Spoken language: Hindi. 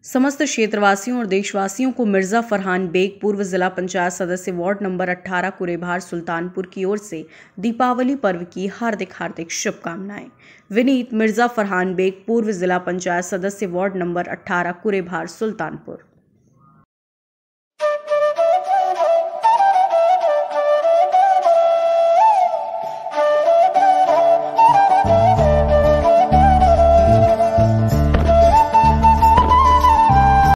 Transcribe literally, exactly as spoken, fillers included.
समस्त क्षेत्रवासियों और देशवासियों को मिर्जा फरहान बेग पूर्व जिला पंचायत सदस्य वार्ड नंबर अठारह कुरेभार सुल्तानपुर की ओर से दीपावली पर्व की हार्दिक हार्दिक शुभकामनाएं। विनीत मिर्जा फरहान बेग पूर्व जिला पंचायत सदस्य वार्ड नंबर अठारह कुरेभार सुल्तानपुर।